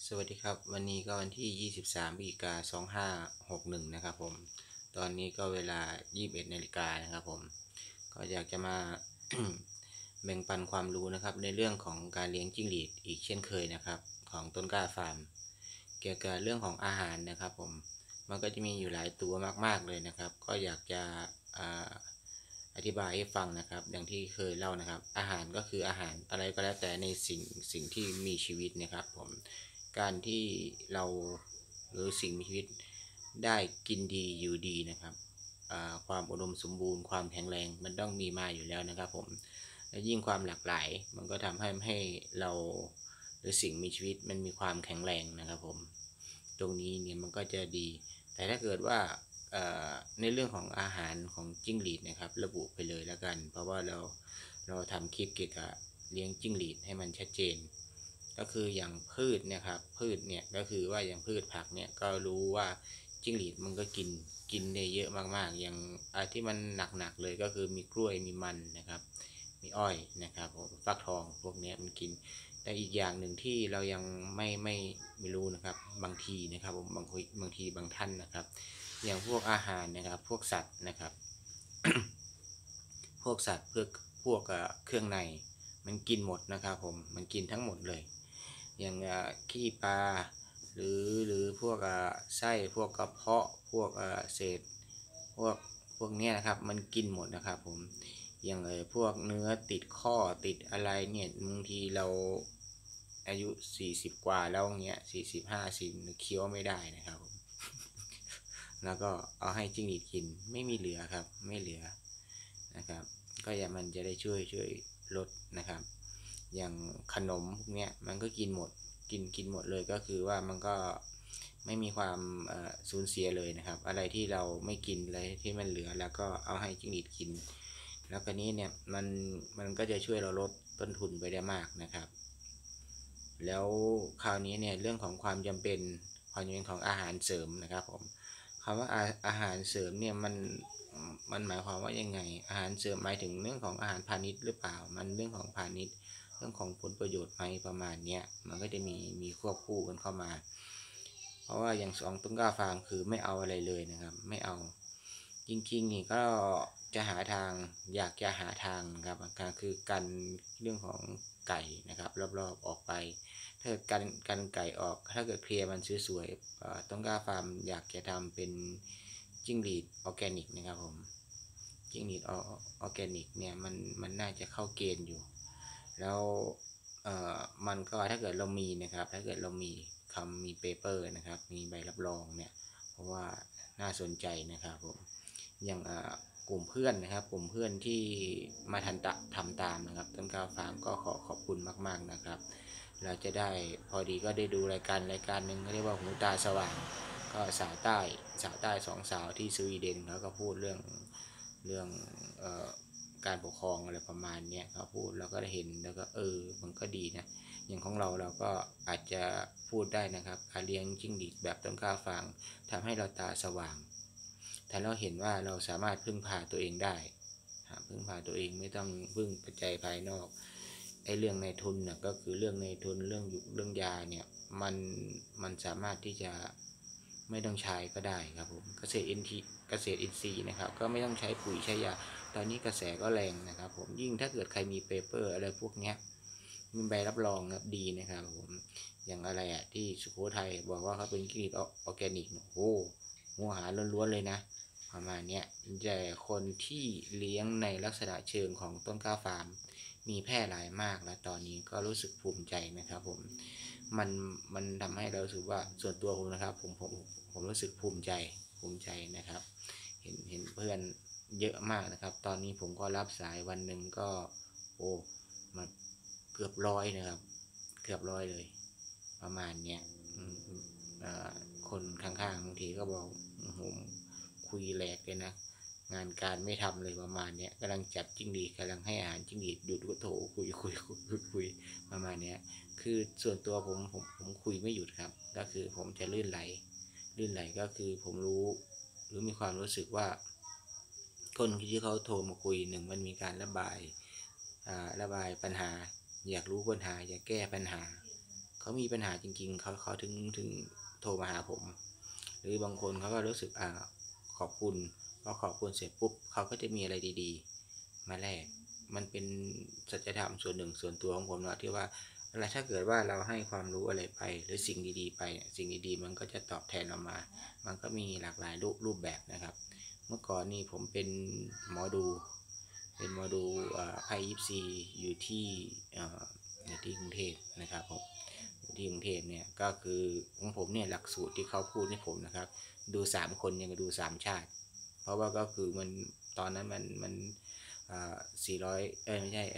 สวัสดีครับวันนี้ก็วันที่23พฤศจิกายน2561นะครับผมตอนนี้ก็เวลา21นาฬิกานะครับผมก็อยากจะมา แบ่งปันความรู้นะครับในเรื่องของการเลี้ยงจิ้งหรีดอีกเช่นเคยนะครับของต้นกล้าฟาร์มเกี่ยวกับเรื่องของอาหารนะครับผมมันก็จะมีอยู่หลายตัวมากๆเลยนะครับก็อยากจะอธิบายให้ฟังนะครับอย่างที่เคยเล่านะครับอาหารก็คืออาหารอะไรก็แล้วแต่ในสิ่งที่มีชีวิตนะครับผมการที่เราหรือสิ่งมีชีวิตได้กินดีอยู่ดีนะครับความอุดมสมบูรณ์ความแข็งแรงมันต้องมีมาอยู่แล้วนะครับผมและยิ่งความหลากหลายมันก็ทำให้เราหรือสิ่งมีชีวิตมันมีความแข็งแรงนะครับผมตรงนี้เนี่ยมันก็จะดีแต่ถ้าเกิดว่าในเรื่องของอาหารของจิ้งหรีดนะครับระบุไปเลยแล้วกันเพราะว่าเราทำคลิปเกี่ยวกับเลี้ยงจิ้งหรีดให้มันชัดเจนก็คืออย่างพืชเนี่ยครับพืชเนี่ยก็คือว่าอย่างพืชผักเนี่ยก็รู้ว่าจิ้งหรีดมันก็กินได้เยอะมากๆอย่างที่มันหนักๆเลยก็คือมีกล้วยมีมันนะครับมีอ้อยนะครับผมฟักทองพวกนี้มันกินแต่อีกอย่างหนึ่งที่เรายังไม่รู้นะครับบางทีนะครับผมบางทีบางท่านนะครับอย่างพวกอาหารนะครับพวกสัตว์นะครับ พวกสัตว์พวกเครื่องในมันกินหมดนะครับผมมันกินทั้งหมดเลยอย่างขี้ปลาหรือพวกไส้พวกกระเพาะพวกเศษพวกพวกนี้นะครับมันกินหมดนะครับผมอย่างพวกเนื้อติดข้อติดอะไรเนี่ยบางทีเราอายุ40กว่าแล้วเงี้ย40 50เคี้ยวไม่ได้นะครับผมแล้วก็เอาให้จิ้งหรีดกินไม่มีเหลือครับไม่เหลือนะครับก็อย่ามันจะได้ช่วยลดนะครับอย่างขนมพวกเนี้ยมันก็กินหมดกินหมดเลยก็คือว่ามันก็ไม่มีความสูญเสียเลยนะครับอะไรที่เราไม่กินอะไรที่มันเหลือแล้วก็เอาให้จิ้งหรีดกินแล้วก็นี้เนี่ยมันก็จะช่วยเราลดต้นทุนไปได้มากนะครับแล้วคราวนี้เนี่ยเรื่องของความจำเป็นของอาหารเสริมนะครับผมคำว่าอาหารเสริมเนี่ยมันหมายความว่ายังไงอาหารเสริมหมายถึงเรื่องของอาหารพาณิชย์หรือเปล่ามันเรื่องของพาณิชย์เรื่องของผลประโยชน์ไหมประมาณเนี้ยมันก็จะมีควบคู่กันเข้ามาเพราะว่าอย่าง2ต้นกล้าฟาร์มคือไม่เอาอะไรเลยนะครับไม่เอาจริงๆนี่ก็จะหาทางอยากจะหาทางครับการคือกันเรื่องของไก่นะครับรอบๆออกไปถ้ากันไก่ออกถ้าเกิดเคลียร์มันสวยๆต้นกล้าฟาร์มอยากจะทำเป็นจิ้งหรีดออร์แกนิกนะครับผมจิ้งหรีดออร์แกนิกเนี่ยมันน่าจะเข้าเกณฑ์อยู่แล้วมันก็ถ้าเกิดเรามีนะครับถ้าเกิดเรามีเปเปอร์นะครับมีใบรับรองเนี่ยเพราะว่าน่าสนใจนะครับผมอย่างกลุ่มเพื่อนนะครับกลุ่มเพื่อนที่มาทำตามนะครับต้นกล้าฟาร์มก็ขอบคุณมากๆนะครับเราจะได้พอดีก็ได้ดูรายการหนึ่งเขาเรียกว่าหูตาสว่างก็สาวใต้2 สาวที่สวีเดนเขาก็พูดเรื่องการปกครองอะไรประมาณนี้เขาพูดเราก็ได้เห็นแล้วก็มันก็ดีนะอย่างของเราก็อาจจะพูดได้นะครับการเลี้ยงจิ้งหรีดแบบต้นกล้าฟางทำให้เราตาสว่างแต่เราเห็นว่าเราสามารถพึ่งพาตัวเองได้พึ่งพาตัวเองไม่ต้องพึ่งปัจจัยภายนอกไอ้เรื่องในทุนน่ะก็คือเรื่องในทุนเรื่องยาเนี่ยมันสามารถที่จะไม่ต้องใช้ก็ได้ครับผมเกษตรอินทรีย์นะครับก็ไม่ต้องใช้ปุ๋ยใช้ยาตอนนี้กระแสก็แรงนะครับผมยิ่งถ้าเกิดใครมีเปเปอร์อะไรพวกเนี้ยมีใบรับรองครับดีนะครับผมอย่างอะไรที่สุโขทัยบอกว่าเขาเป็นคลินิกออร์แกนิกโอ้หัวหาล้วนๆเลยนะประมาณนี้แต่คนที่เลี้ยงในลักษณะเชิงของต้นกล้าฟาร์มมีแพร่หลายมากและตอนนี้ก็รู้สึกภูมิใจนะครับผมมันทำให้เรารู้สึกว่าส่วนตัวผมนะครับผมรู้สึกภูมิใจนะครับเห็นเพื่อนเยอะมากนะครับตอนนี้ผมก็รับสายวันหนึ่งก็โอ้มาเกือบ100นะครับเกือบ100เลยประมาณเนี้ยคนข้างๆบางทีก็บอกผมคุยแหลกเลยนะงานการไม่ทำเลยประมาณเนี้ยกำลังจับจิ้งหรีดกำลังให้อาหารจิ้งหรีดดูดก็โถคุยประมาณเนี้ยคือส่วนตัวผมคุยไม่หยุดครับก็คือผมจะลื่นไหลก็คือผมรู้หรือมีความรู้สึกว่าคนที่เขาโทรมาคุยหนึ่งมันมีการระบายปัญหาอยากรู้ปัญหาอยากแก้ปัญหาเขามีปัญหาจริงๆเขาถึงโทรมาหาผมหรือบางคนเขาก็รู้สึกขอบคุณพอขอบคุณเสร็จปุ๊บเขาก็จะมีอะไรดีๆมาแลกมันเป็นสัจธรรมส่วนหนึ่งส่วนตัวของผมเนาะที่ว่าอะไรถ้าเกิดว่าเราให้ความรู้อะไรไปหรือสิ่งดีๆไปสิ่งดีๆมันก็จะตอบแทนเรามามันก็มีหลากหลายรูปแบบนะครับเมื่อก่อนนี่ผมเป็นหมอดูไพ่ยิปซีอยู่ที่กรุงเทพนะครับผมอยู่ที่กรุงเทพเนี่ยก็คือของผมเนี่ยหลักสูตรที่เขาพูดให้ผมนะครับดู3 คนยังดู3 ชาติเพราะว่าก็คือมันตอนนั้นมัน400ไม่ใช่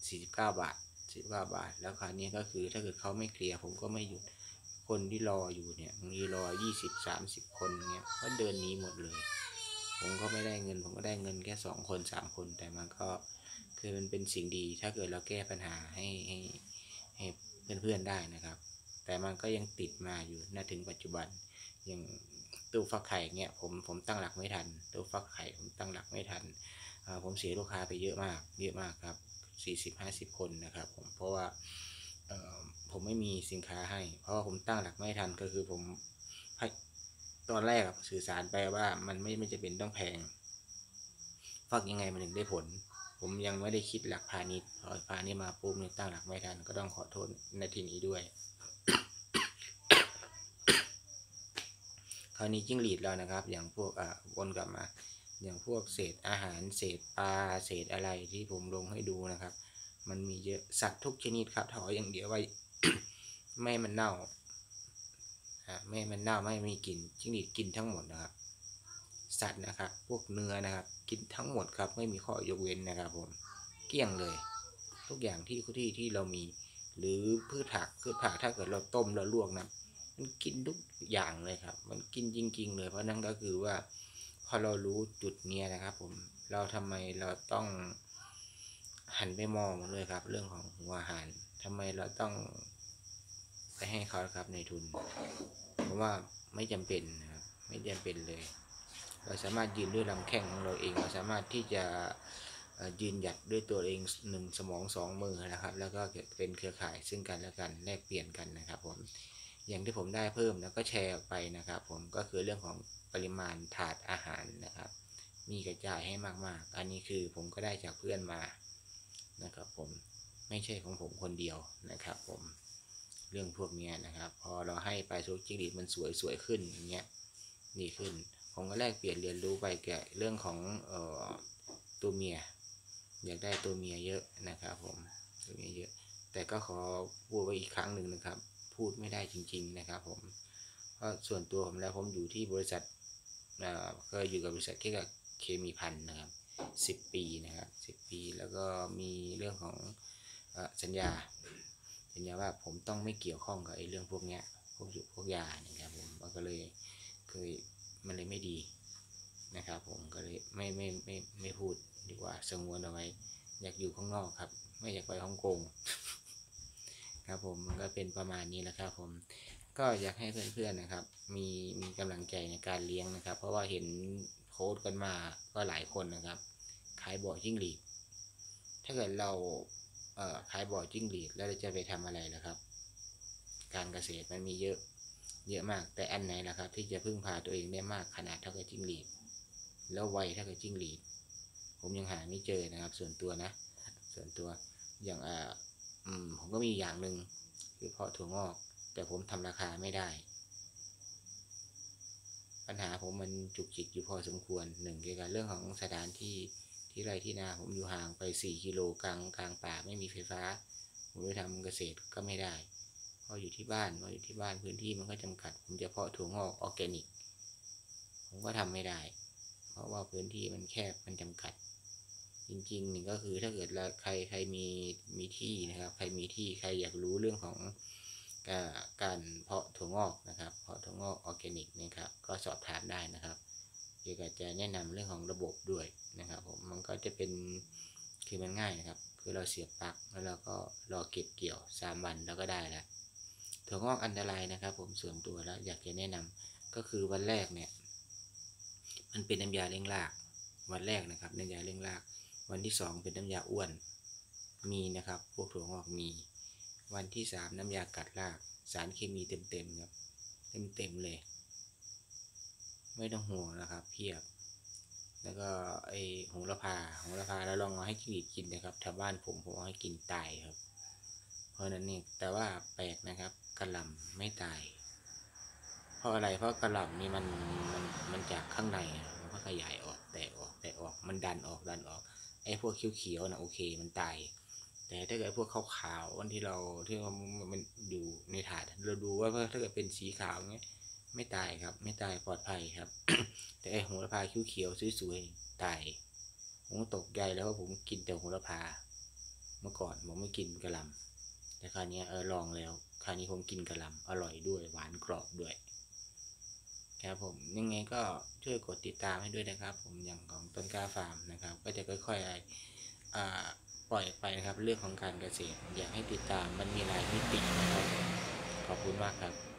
49 บาทแล้วคราวนี้ก็คือถ้าเกิดเขาไม่เคลียร์ผมก็ไม่หยุดคนที่รออยู่เนี่ยบางทีรอ20-30 คนเนี่ยก็เดินหนีหมดเลยผมก็ไม่ได้เงินผมก็ได้เงินแค่2 คน3 คนแต่มันก็คือมันเป็นสิ่งดีถ้าเกิดเราแก้ปัญหาให้เพื่อนๆได้นะครับแต่มันก็ยังติดมาอยู่ณถึงปัจจุบันอย่างตู้ฟักไข่เนี่ยผมตั้งหลักไม่ทันตู้ฟักไข่ผมตั้งหลักไม่ทันผมเสียลูกค้าไปเยอะมากครับ40-50 คนนะครับผมเพราะว่าผมไม่มีสินค้าให้เพราะว่าผมตั้งหลักไม่ทันก็คือผมตอนแรกสื่อสารไปว่ามันไม่จะเป็นต้องแพงฟักยังไงมันถึงได้ผลผมยังไม่ได้คิดหลักพาณิชย์พอพาณิชย์มาปุ๊บเนี่ยตั้งหลักไม่ทันก็ต้องขอโทษในที่นี้ด้วย คราวนี้จิ้งหรีดเรานะครับอย่างพวกวนกลับมาอย่างพวกเศษอาหารเศษปลาเศษอะไรที่ผมลงให้ดูนะครับมันมีเยอะสัตว์ทุกชนิดครับถอยอย่างเดียวไว้ ไม่มันเน่าไม่มีกลิ่นจิ้งหรีดกินทั้งหมดนะครับสัตว์นะครับพวกเนื้อนะครับกินทั้งหมดครับไม่มีข้อยกเว้นนะครับผมเกลี้ยงเลยทุกอย่างที่เรามีหรือพืชผักถ้าเกิดเราต้มแล้วลวกนะมันกินทุกอย่างเลยครับมันกินจริงๆเลยเพราะนั่นก็คือว่าพอเรารู้จุดนี้นะครับผมเราทำไมเราต้องหันไปมองเลยครับเรื่องของหัวอาหารทำไมเราต้องไปให้เขาครับในทุนเพราะว่าไม่จำเป็นนะครับไม่จำเป็นเลยเราสามารถยืนด้วยลำแข้งของเราเองเราสามารถที่จะยืนหยัดด้วยตัวเอง1 สมอง 2 มือนะครับแล้วก็เป็นเครือข่ายซึ่งกันและกันแลกเปลี่ยนกันนะครับผมอย่างที่ผมได้เพิ่มแล้วก็แชร์ออกไปนะครับผมก็คือเรื่องของปริมาณถาดอาหารนะครับมีกระจายให้มากๆอันนี้คือผมก็ได้จากเพื่อนมานะครับผมไม่ใช่ของผมคนเดียวนะครับผมเรื่องพวกนี้นะครับพอเราให้ไปสุจิริตมันสวยขึ้นอย่างเงี้ยดีขึ้นผมก็แลกเปลี่ยนเรียนรู้ไปแก่เรื่องของตัวเมียอยากได้ตัวเมียเยอะนะครับผมตัวเมียเยอะแต่ก็ขอพูดไว้อีกครั้งหนึ่งนะครับพูดไม่ได้จริงๆนะครับผมเพราะส่วนตัวผมแล้วผมอยู่ที่บริษัทก็อยู่กับบริษัทเคมีพันนะครับ10 ปีนะครับ10 ปีแล้วก็มีเรื่องของสัญญาว่าผมต้องไม่เกี่ยวข้องกับไอ้เรื่องพวกเนี้ยพวกยานะครับผมมันก็เลยมันเลยไม่ดีนะครับผมก็เลยไม่พูดดีกว่าสงวนเอาไว้อยากอยู่ข้างนอกครับไม่อยากไปฮ่องกงครับผมมันก็เป็นประมาณนี้แหละครับผมก็อยากให้เพื่อนๆนะครับมีกำลังใจในการเลี้ยงนะครับเพราะว่าเห็นโพสต์กันมาก็หลายคนนะครับขายบ่อจิ้งหรีดถ้าเกิดเราขายบ่อจิ้งหรีดแล้วเราจะไปทำอะไรล่ะครับการเกษตรมันมีเยอะมากแต่อันไหนล่ะครับที่จะพึ่งพาตัวเองได้มากขนาดเท่ากับจิ้งหรีดแล้วไวเท่ากับจิ้งหรีดผมยังหาไม่เจอนะครับส่วนตัวอย่างผมก็มีอย่างหนึ่งคือเพาะถั่วงอกแต่ผมทำราคาไม่ได้ปัญหาผมมันจุกจิกอยู่พอสมควร1เกี่ยวกับเรื่องของสถานที่ไร่ที่นาผมอยู่ห่างไป4 กิโลกลางป่าไม่มีไฟฟ้าผมไปทำเกษตรก็ไม่ได้เพราะอยู่ที่บ้านพื้นที่มันก็จำกัดผมจะเพาะถั่วงอกออร์แกนิกผมก็ทำไม่ได้เพราะว่าพื้นที่มันแคบมันจำกัดจริงๆนี่ก็คือถ้าเกิดใครมีที่นะครับใครมีที่ใครอยากรู้เรื่องของการเพาะถั่วงอกนะครับเพาะถั่วงอกออร์แกนิกนะครับก็สอบถามได้นะครับเดี๋ยวก็จะแนะนำเรื่องของระบบด้วยนะครับผมมันก็จะเป็นคือมันง่ายนะครับคือเราเสียบปลั๊กแล้วเราก็รอเก็บเกี่ยว3 วันแล้วก็ได้แล้วถั่วงอกอันตรายนะครับผมส่วนตัวแล้วอยากจะแนะนำก็คือวันแรกเนี่ยมันเป็นน้ำยาเร่งรากวันแรกนะครับน้ำยาเร่งรากวันที่2เป็นน้ำยาอ้วนมีนะครับพวกถั่วงอกมีวันที่3น้ำยากัดรากสารเคมีเต็มครับเต็มเลยไม่ต้องห่วงนะครับเพียบแล้วก็ไอโหระพาแล้วลองเอาให้จิ้งหรีดกินนะครับแถวบ้านผมเอาให้กินตายครับเพราะนั้นนี่แต่ว่าแปลกนะครับกระหล่ำไม่ตายเพราะอะไรเพราะกระหล่ำนี่มันจากข้างในมันก็ขยายออกแตกออกมันดันออกไอ้พวกเขียวๆนะโอเคมันตายแต่ถ้าเกิดพวกขาวๆวันที่มันอยู่ในถาดเราดูว่าถ้าเกิดเป็นสีขาวเงี้ยไม่ตายครับไม่ตายปลอดภัยครับ แต่ไอ้โหระพาเขียวๆสวยๆตายผมตกใจแล้วว่าผมกินแต่โหระพาเมื่อก่อนผมไม่กินกระหล่ำแต่คราวนี้ลองแล้วคราวนี้ผมกินกระหล่ำอร่อยด้วยหวานกรอบด้วยครับผมยังไงก็ช่วยกดติดตามให้ด้วยนะครับผมอย่างของต้นกล้าฟาร์มนะครับก็จะค่อยๆปล่อยไปนะครับเรื่องของการเกษตรอยากให้ติดตามมันมีหลายมิตินะครับขอบคุณมากครับ